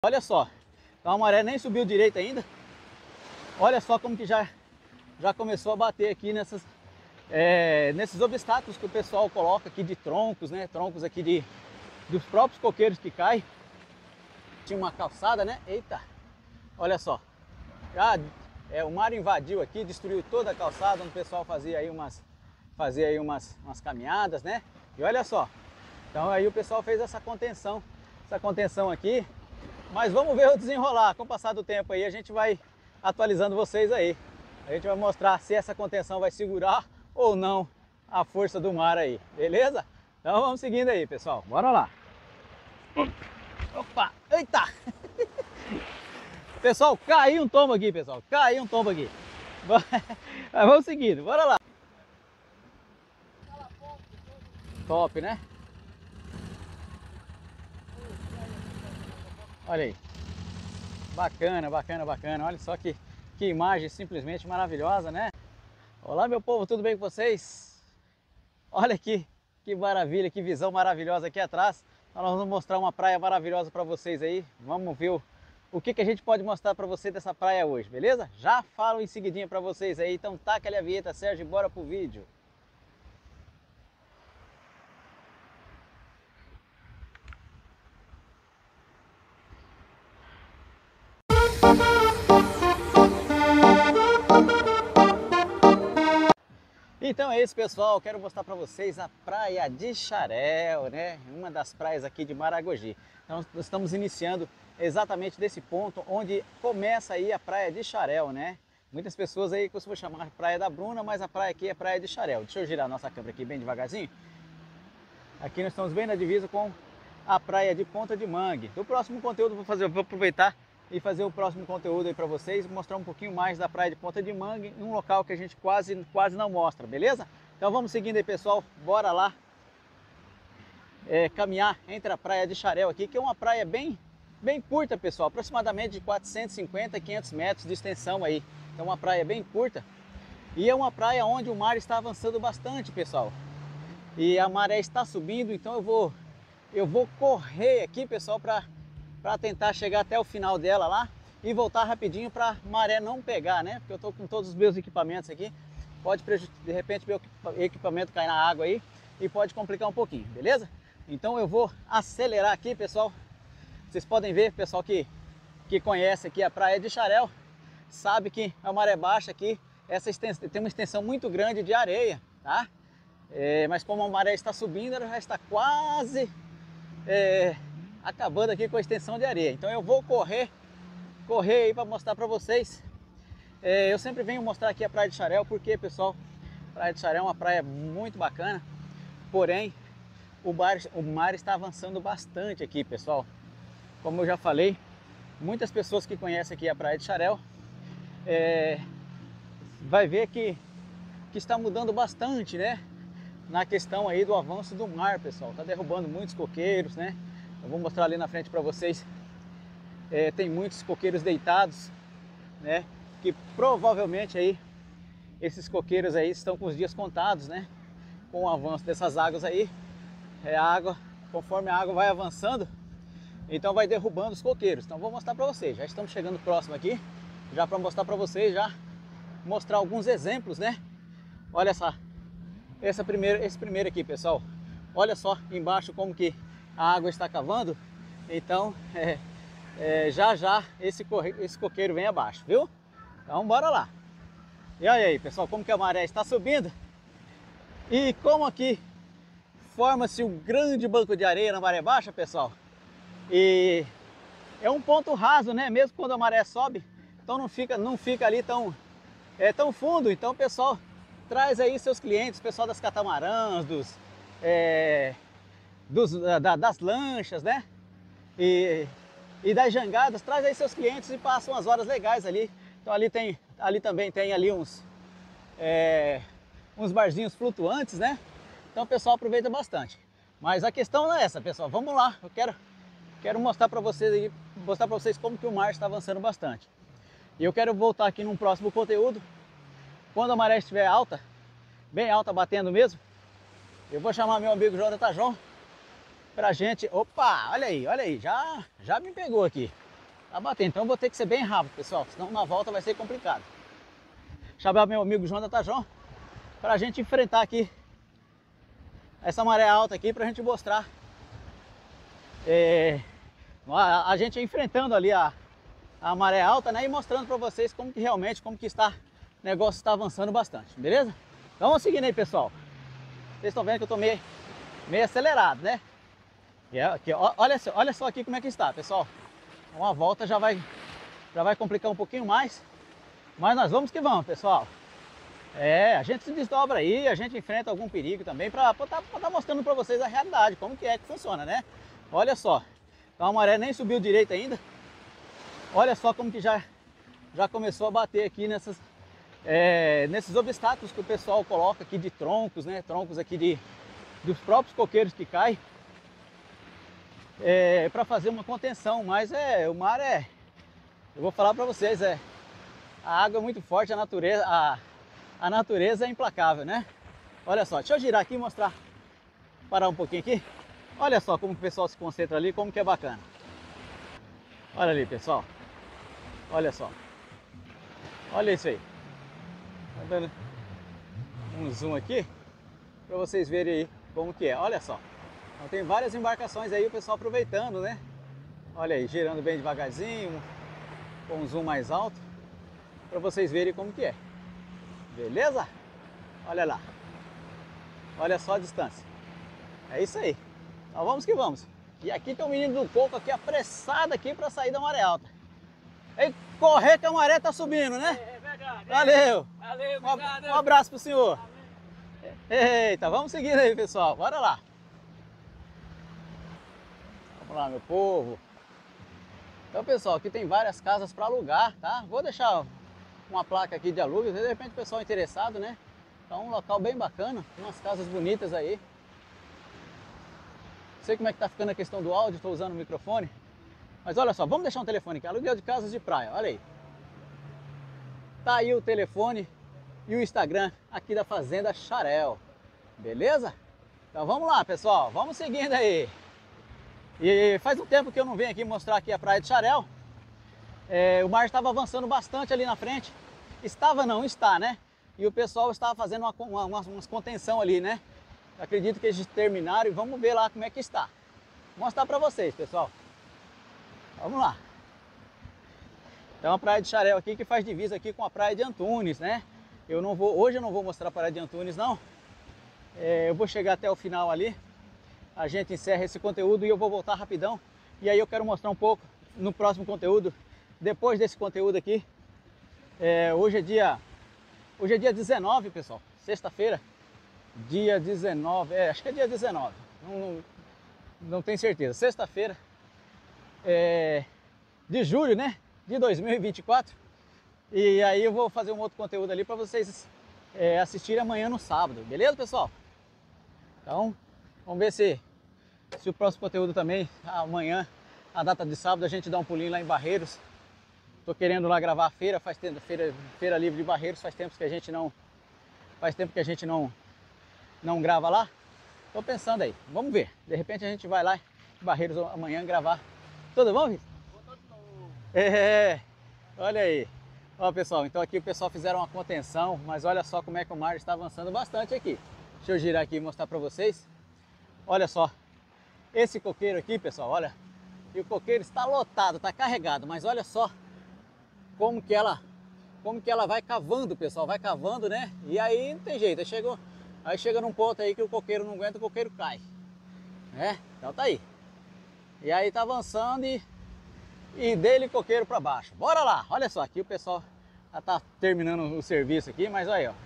Olha só, então a maré nem subiu direito ainda. Olha só como que já começou a bater aqui nesses obstáculos que o pessoal coloca aqui de troncos, né? Troncos aqui dos próprios coqueiros que caem. Tinha uma calçada, né? Eita, olha só. O mar invadiu aqui, destruiu toda a calçada, onde o pessoal fazia aí umas caminhadas, né? E olha só, então aí o pessoal fez essa contenção aqui. Mas vamos ver o desenrolar. Com o passar do tempo aí, a gente vai atualizando vocês aí. A gente vai mostrar se essa contenção vai segurar ou não a força do mar aí, beleza? Então vamos seguindo aí, pessoal. Bora lá. Opa, eita! Pessoal, caiu um tombo aqui, pessoal. Caiu um tombo aqui. Mas vamos seguindo, bora lá. Top, né? Olha aí. Bacana, bacana, bacana. Olha só que imagem simplesmente maravilhosa, né? Olá, meu povo, tudo bem com vocês? Olha aqui, que maravilha, que visão maravilhosa aqui atrás. Nós vamos mostrar uma praia maravilhosa para vocês aí. Vamos ver o que a gente pode mostrar para você dessa praia hoje, beleza? Já falo em seguidinha para vocês aí. Então taca ali a vinheta, Sérgio, e bora pro vídeo. Então é isso, pessoal, quero mostrar para vocês a praia de Xarel, né? Uma das praias aqui de Maragogi. Então estamos iniciando exatamente desse ponto onde começa aí a praia de Xarel, né? Muitas pessoas aí costumam chamar de Praia da Bruna, mas a praia aqui é Praia de Xarel. Deixa eu girar a nossa câmera aqui bem devagarzinho. Aqui nós estamos bem na divisa com a praia de Ponta de Mangue. Do próximo conteúdo vou aproveitar e fazer o próximo conteúdo aí para vocês, mostrar um pouquinho mais da praia de Ponta de Mangue, um local que a gente quase não mostra, beleza? Então vamos seguindo aí, pessoal, bora lá caminhar entre a praia de Xarel aqui, que é uma praia bem curta, pessoal, aproximadamente de 450 a 500 metros de extensão aí. Então uma praia bem curta e é uma praia onde o mar está avançando bastante, pessoal. E a maré está subindo, então eu vou correr aqui, pessoal, para tentar chegar até o final dela lá e voltar rapidinho para maré não pegar, né? Porque eu tô com todos os meus equipamentos aqui, pode de repente meu equipamento cair na água aí e pode complicar um pouquinho, beleza? Então eu vou acelerar aqui, pessoal. Vocês podem ver, pessoal que conhece aqui a praia de Xarel, sabe que a maré baixa aqui, tem uma extensão muito grande de areia, tá? Mas como a maré está subindo, ela já está quase acabando aqui com a extensão de areia. Então eu vou correr aí para mostrar para vocês. Eu sempre venho mostrar aqui a praia de Xarel porque, pessoal, a praia de Xarel é uma praia muito bacana, porém o mar está avançando bastante aqui, pessoal. Como eu já falei, muitas pessoas que conhecem aqui a praia de Xarel vai ver que está mudando bastante, né? Na questão aí do avanço do mar, pessoal. Tá derrubando muitos coqueiros, né? Eu vou mostrar ali na frente para vocês. Tem muitos coqueiros deitados, né? Que provavelmente aí esses coqueiros aí estão com os dias contados, né? Com o avanço dessas águas aí, conforme a água vai avançando, então vai derrubando os coqueiros. Então vou mostrar para vocês. Já estamos chegando próximo aqui, já para mostrar para vocês, mostrar alguns exemplos, né? Olha só, esse primeiro aqui, pessoal. Olha só embaixo como que a água está cavando. Então já esse coqueiro vem abaixo, viu? Então bora lá. E olha aí, pessoal, como que a maré está subindo e como aqui forma-se um grande banco de areia na maré baixa, pessoal. E é um ponto raso, né? Mesmo quando a maré sobe, então não fica ali tão fundo. Então, pessoal, traz aí seus clientes, pessoal das catamarãs, das lanchas, né? E das jangadas, traz aí seus clientes e passa umas horas legais ali. Então ali também tem ali uns barzinhos flutuantes, né? Então o pessoal aproveita bastante. Mas a questão não é essa, pessoal. Vamos lá, eu quero mostrar para vocês como que o mar está avançando bastante. E eu quero voltar aqui num próximo conteúdo, quando a maré estiver alta, bem alta, batendo mesmo. Eu vou chamar meu amigo João pra gente... Opa, olha aí, já me pegou aqui. Tá batendo, então eu vou ter que ser bem rápido, pessoal, senão na volta vai ser complicado. Chamar meu amigo João da Tajão para a gente enfrentar aqui essa maré alta aqui, para a gente mostrar a gente enfrentando ali a maré alta, né, e mostrando para vocês como que realmente, como que está, o negócio está avançando bastante, beleza? Então vamos seguindo aí, pessoal. Vocês estão vendo que eu tô meio acelerado, né? Aqui, olha só aqui como é que está, pessoal. Uma volta já vai complicar um pouquinho mais, mas nós vamos que vamos, pessoal. A gente se desdobra aí, a gente enfrenta algum perigo também para tá mostrando para vocês a realidade, como que funciona, né? Olha só, então a maré nem subiu direito ainda. Olha só como que já começou a bater aqui nesses obstáculos que o pessoal coloca aqui de troncos, né? Troncos aqui dos próprios coqueiros que caem, para fazer uma contenção. Mas o mar eu vou falar para vocês, a água é muito forte, a natureza é implacável, né? Olha só, deixa eu girar aqui e mostrar, parar um pouquinho aqui. Olha só como o pessoal se concentra ali, como que é bacana. Olha ali, pessoal. Olha só. Olha isso aí. Tá dando um zoom aqui para vocês verem aí como que é. Olha só. Então tem várias embarcações aí, o pessoal aproveitando, né? Olha aí, girando bem devagarzinho, com um zoom mais alto, para vocês verem como que é. Beleza? Olha lá. Olha só a distância. É isso aí. Então vamos que vamos. E aqui tem o menino do coco aqui apressado aqui para sair da maré alta. E correr que a maré tá subindo, né? É verdade. Valeu. Valeu, obrigado. Um abraço pro senhor. Eita, vamos seguindo aí, pessoal. Bora lá. Vamos lá, meu povo. Então, pessoal, aqui tem várias casas para alugar, tá? Vou deixar uma placa aqui de aluguel, de repente o pessoal interessado, né? Então, um local bem bacana, umas casas bonitas aí. Não sei como é que tá ficando a questão do áudio, estou usando o microfone. Mas olha só, vamos deixar um telefone aqui, aluguel de casas de praia, olha aí. Tá aí o telefone e o Instagram aqui da Fazenda Xarel, beleza? Então vamos lá, pessoal, vamos seguindo aí. E faz um tempo que eu não venho aqui mostrar aqui a praia de Xarel. O mar estava avançando bastante ali na frente. Estava não, está, né? E o pessoal estava fazendo umas contenção ali, né? Acredito que eles terminaram e vamos ver lá como é que está. Vou mostrar para vocês, pessoal. Vamos lá. Então a praia de Xarel aqui que faz divisa aqui com a praia de Antunes, né? Hoje eu não vou mostrar a praia de Antunes, não. Eu vou chegar até o final ali. A gente encerra esse conteúdo e eu vou voltar rapidão. E aí eu quero mostrar um pouco no próximo conteúdo. Depois desse conteúdo aqui. Hoje é dia 19, pessoal. Sexta-feira. Dia 19. Acho que é dia 19. Não tenho certeza. Sexta-feira. De julho, né? De 2024. E aí eu vou fazer um outro conteúdo ali para vocês assistirem amanhã no sábado. Beleza, pessoal? Então, vamos ver se o próximo conteúdo também, amanhã, a data de sábado, a gente dá um pulinho lá em Barreiros. Tô querendo lá gravar a feira, feira livre de Barreiros, faz tempo que a gente não grava lá. Tô pensando aí, vamos ver. De repente a gente vai lá em Barreiros amanhã gravar. Tudo bom, Vitor? Olha aí. Ó, pessoal, então aqui o pessoal fizeram uma contenção, mas olha só como é que o mar está avançando bastante aqui. Deixa eu girar aqui e mostrar para vocês. Olha só, esse coqueiro aqui, pessoal, olha. E o coqueiro está lotado, está carregado, mas olha só como que ela vai cavando, pessoal, vai cavando, né? E aí não tem jeito, aí chega num ponto aí que o coqueiro não aguenta, o coqueiro cai, né? Então tá aí. E aí tá avançando e dele coqueiro para baixo. Bora lá, olha só, aqui o pessoal já tá terminando o serviço aqui, mas aí, ó,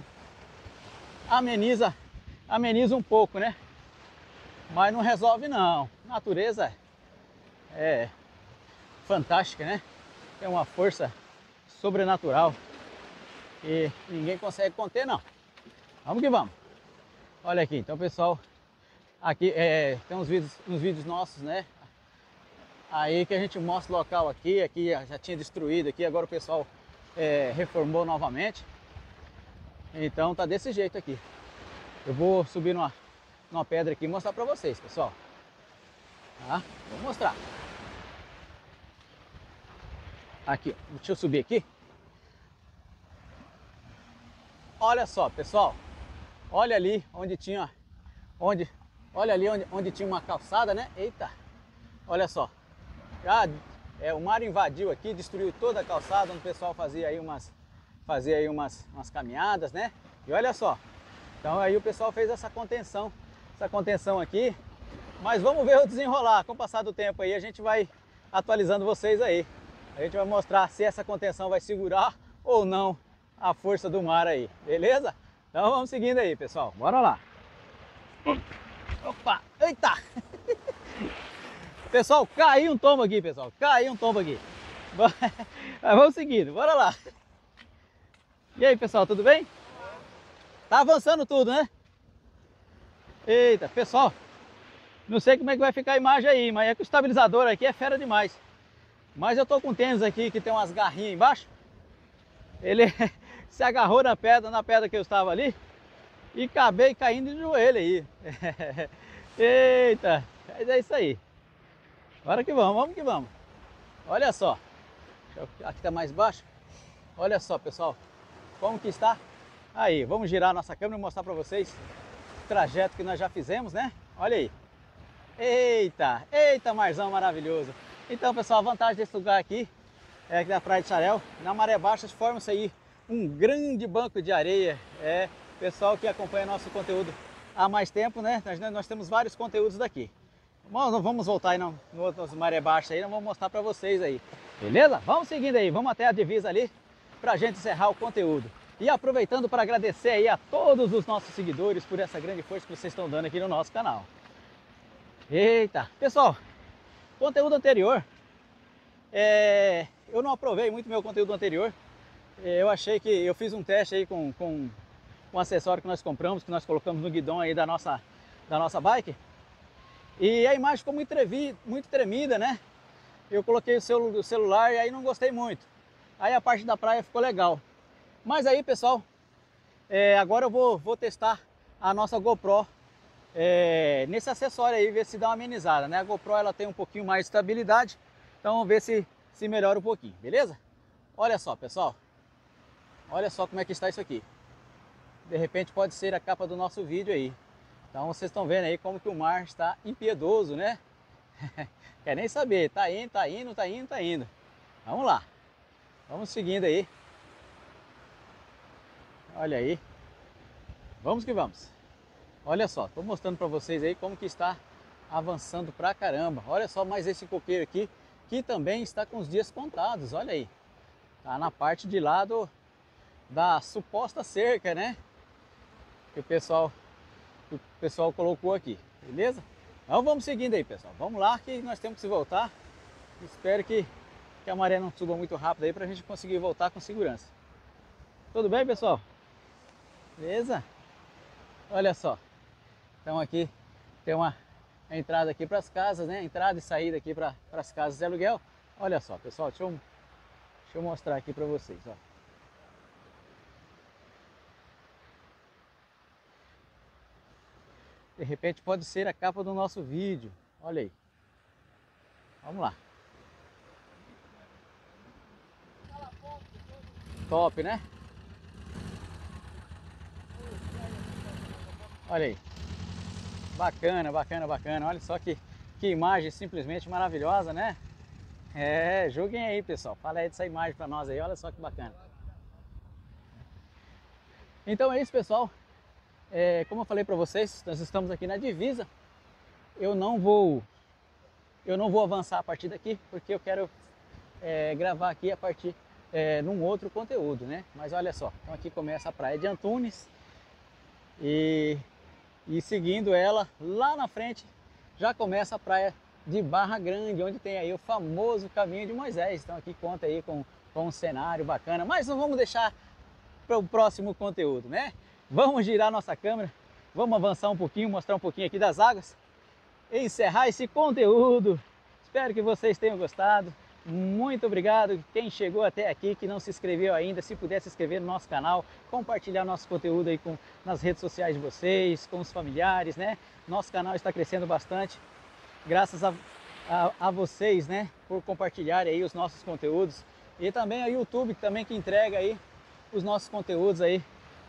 ameniza um pouco, né? Mas não resolve não. A natureza é fantástica, né? Tem uma força sobrenatural e ninguém consegue conter, não. Vamos que vamos. Olha aqui, então pessoal, aqui tem uns vídeos nossos, né? Aí que a gente mostra o local aqui já tinha destruído aqui, agora o pessoal reformou novamente. Então tá desse jeito aqui. Eu vou subir numa pedra aqui e mostrar pra vocês, pessoal. Tá? Vou mostrar. Aqui, deixa eu subir aqui. Olha só, pessoal. Olha ali onde tinha, olha ali onde tinha uma calçada, né? Eita, olha só. Já o mar invadiu aqui, destruiu toda a calçada onde o pessoal fazia aí umas caminhadas, né? E olha só. Então aí o pessoal fez essa contenção aqui. Mas vamos ver o desenrolar. Com o passar do tempo aí, a gente vai atualizando vocês aí. A gente vai mostrar se essa contenção vai segurar ou não a força do mar aí, beleza? Então vamos seguindo aí, pessoal. Bora lá. Opa, eita! Pessoal, caiu um tombo aqui, pessoal. Caiu um tombo aqui. Vamos seguindo, bora lá. E aí, pessoal, tudo bem? Tá avançando tudo, né? Eita, pessoal. Não sei como é que vai ficar a imagem aí, mas é que o estabilizador aqui é fera demais. Mas eu tô com um tênis aqui que tem umas garrinhas embaixo. Ele se agarrou na pedra que eu estava ali e acabei caindo de joelho aí. Eita, mas é isso aí. Bora que vamos que vamos. Olha só. Aqui tá mais baixo. Olha só, pessoal, como que está. Aí, vamos girar a nossa câmera e mostrar para vocês o trajeto que nós já fizemos, né? Olha aí. Eita, marzão maravilhoso. Então, pessoal, a vantagem desse lugar aqui é que da Praia de Xarel, na maré baixa, forma-se aí um grande banco de areia. Pessoal que acompanha nosso conteúdo há mais tempo, né? Nós temos vários conteúdos daqui. Nós vamos voltar aí no outro maré baixa aí, nós vamos mostrar para vocês aí. Beleza? Vamos seguindo aí, vamos até a divisa ali pra gente encerrar o conteúdo. E aproveitando para agradecer aí a todos os nossos seguidores por essa grande força que vocês estão dando aqui no nosso canal. Eita, pessoal, conteúdo anterior, eu não aprovei muito meu conteúdo anterior. Eu achei que eu fiz um teste aí com um acessório que nós compramos, que nós colocamos no guidão aí da nossa bike. E a imagem ficou muito tremida, né? Eu coloquei o celular e aí não gostei muito. Aí a parte da praia ficou legal. Mas aí, pessoal, agora eu vou testar a nossa GoPro nesse acessório aí, ver se dá uma amenizada, né? A GoPro ela tem um pouquinho mais de estabilidade, então vamos ver se melhora um pouquinho, beleza? Olha só, pessoal, olha só como é que está isso aqui. De repente pode ser a capa do nosso vídeo aí. Então vocês estão vendo aí como que o mar está impiedoso, né? Quer nem saber, tá indo. Vamos lá, vamos seguindo aí. Olha aí, vamos que vamos. Olha só, estou mostrando para vocês aí como que está avançando pra caramba. Olha só mais esse coqueiro aqui, que também está com os dias contados, olha aí. Tá na parte de lá da suposta cerca, né? Que o pessoal colocou aqui, beleza? Então vamos seguindo aí, pessoal. Vamos lá que nós temos que se voltar. Espero que a maré não suba muito rápido aí para a gente conseguir voltar com segurança. Tudo bem, pessoal? Beleza? Olha só. Então aqui tem uma entrada aqui para as casas, né? Entrada e saída aqui para as casas de aluguel. Olha só, pessoal, deixa eu mostrar aqui para vocês, ó. De repente pode ser a capa do nosso vídeo. Olha aí. Vamos lá. Top, né? Olha aí. Bacana. Olha só que imagem simplesmente maravilhosa, né? Julguem aí, pessoal. Fala aí dessa imagem para nós aí. Olha só que bacana. Então é isso, pessoal. Como eu falei para vocês, nós estamos aqui na divisa. Eu não vou avançar a partir daqui, porque eu quero gravar aqui a partir num outro conteúdo, né? Mas olha só, então aqui começa a praia de Antunes e seguindo ela lá na frente já começa a praia de Barra Grande, onde tem aí o famoso caminho de Moisés. Então aqui conta aí com um cenário bacana, mas não vamos deixar para o próximo conteúdo, né? Vamos girar nossa câmera, vamos avançar um pouquinho, mostrar um pouquinho aqui das águas e encerrar esse conteúdo. Espero que vocês tenham gostado. Muito obrigado quem chegou até aqui, que não se inscreveu ainda, se puder se inscrever no nosso canal, compartilhar nosso conteúdo aí nas redes sociais de vocês, com os familiares, né? Nosso canal está crescendo bastante, graças a vocês, né? Por compartilhar aí os nossos conteúdos. E também o YouTube também que entrega aí os nossos conteúdos aí,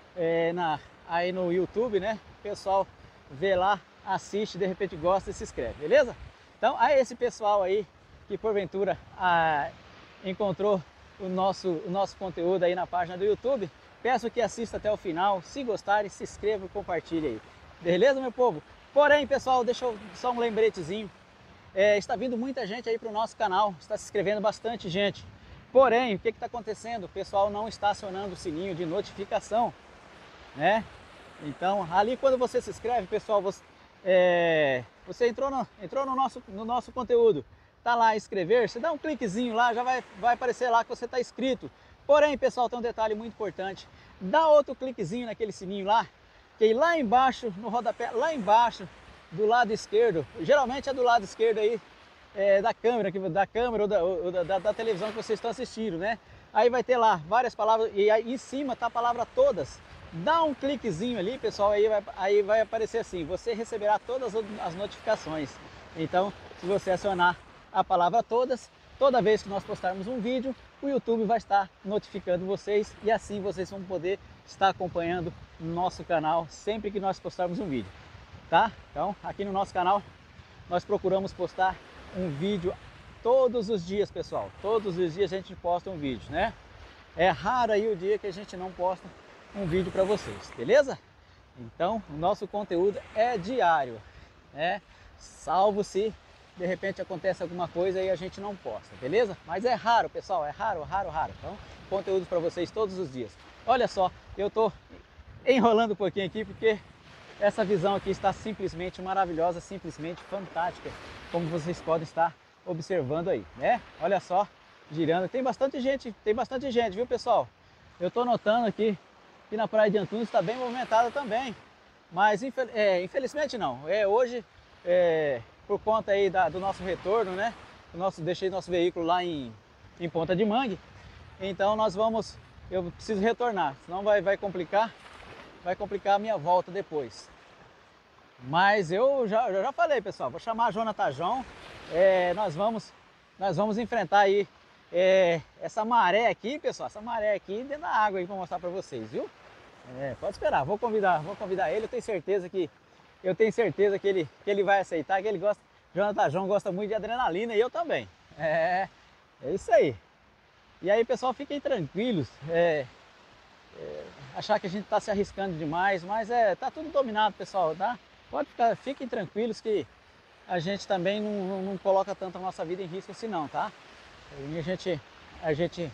aí no YouTube, né? O pessoal vê lá, assiste, de repente gosta e se inscreve, beleza? Então, a esse pessoal aí que porventura encontrou o nosso conteúdo aí na página do YouTube, peço que assista até o final. Se gostarem, se inscreva e compartilhe aí. Beleza, meu povo? Porém, pessoal, deixa eu só um lembretezinho. Está vindo muita gente aí para o nosso canal, está se inscrevendo bastante gente. Porém, o que está acontecendo? O pessoal não está acionando o sininho de notificação, né? Então, ali quando você se inscreve, pessoal, você entrou no nosso conteúdo, tá lá inscrever, você dá um cliquezinho lá, já vai aparecer lá que você está inscrito. Porém, pessoal, tem um detalhe muito importante. Dá outro cliquezinho naquele sininho lá, que aí lá embaixo, no rodapé, lá embaixo, do lado esquerdo, geralmente é do lado esquerdo aí, da câmera ou da televisão que vocês estão assistindo, né? Aí vai ter lá várias palavras e aí em cima tá a palavra todas. Dá um cliquezinho ali, pessoal, aí vai aparecer assim: você receberá todas as notificações. Então, se você acionar a palavra todas, toda vez que nós postarmos um vídeo, o YouTube vai estar notificando vocês e assim vocês vão poder estar acompanhando o nosso canal sempre que nós postarmos um vídeo, tá? Então, aqui no nosso canal, nós procuramos postar um vídeo todos os dias, pessoal. Todos os dias a gente posta um vídeo, né? É raro aí o dia que a gente não posta um vídeo para vocês, beleza? Então, o nosso conteúdo é diário, né? Salvo se de repente acontece alguma coisa e a gente não posta, beleza? Mas é raro, pessoal, é raro. Então, conteúdo para vocês todos os dias. Olha só, eu tô enrolando um pouquinho aqui porque essa visão aqui está simplesmente maravilhosa, simplesmente fantástica, como vocês podem estar observando aí, né? Olha só, girando, tem bastante gente, viu, pessoal? Eu tô notando aqui que na Praia de Antunes está bem movimentada também, mas infelizmente não. Hoje, por conta aí do nosso retorno, né? Deixei nosso veículo lá em Ponta de Mangue, então eu preciso retornar, senão vai complicar a minha volta depois. Mas eu já falei, pessoal, vou chamar a Jonathan João, nós vamos enfrentar aí essa maré aqui, pessoal, essa maré aqui dentro da água aí para mostrar para vocês, viu? Pode esperar, vou convidar ele, eu tenho certeza que ele vai aceitar, que ele gosta. Jonathan João gosta muito de adrenalina e eu também. É isso aí. E aí, pessoal, fiquem tranquilos. Achar que a gente está se arriscando demais, mas tá tudo dominado, pessoal, tá? Fiquem tranquilos que a gente também não coloca tanto a nossa vida em risco assim não, tá? A gente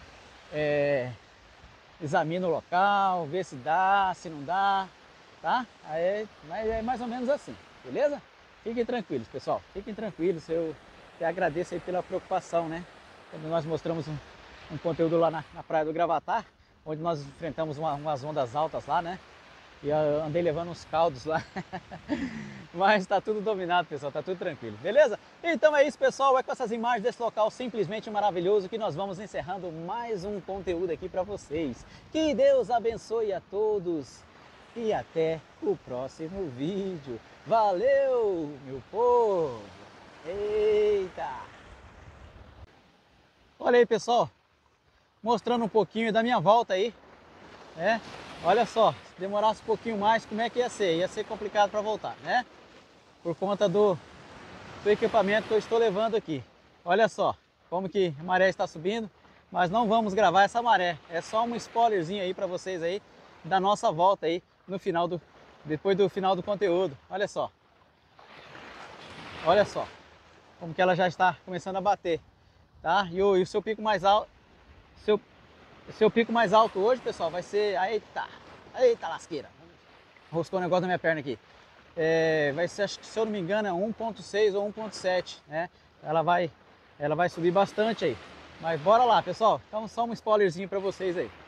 examina o local, vê se dá, se não dá, tá? Mas é mais ou menos assim, beleza? Fiquem tranquilos, pessoal, fiquem tranquilos. Eu agradeço aí pela preocupação, né? Quando nós mostramos um conteúdo lá na Praia do Gravatar, onde nós enfrentamos umas ondas altas lá, né? E eu andei levando uns caldos lá. Mas tá tudo dominado, pessoal, tá tudo tranquilo, beleza? Então é isso, pessoal, com essas imagens desse local simplesmente maravilhoso que nós vamos encerrando mais um conteúdo aqui para vocês. Que Deus abençoe a todos e até o próximo vídeo. Valeu, meu povo! Eita! Olha aí, pessoal, mostrando um pouquinho da minha volta aí, né? Olha só, se demorasse um pouquinho mais, como é que ia ser? Ia ser complicado para voltar, né? Por conta do equipamento que eu estou levando aqui. Olha só, como que a maré está subindo, mas não vamos gravar essa maré. É só um spoilerzinho aí para vocês aí, da nossa volta aí, depois do final do conteúdo. Olha só. Olha só, como que ela já está começando a bater, tá? E o seu pico mais alto, seu pico mais alto hoje, pessoal, vai ser... Eita lasqueira! Roscou um negócio na minha perna aqui. Vai ser, acho que, se eu não me engano, é 1.6 ou 1.7, né? Ela vai subir bastante aí. Mas bora lá, pessoal. Então, só um spoilerzinho para vocês aí.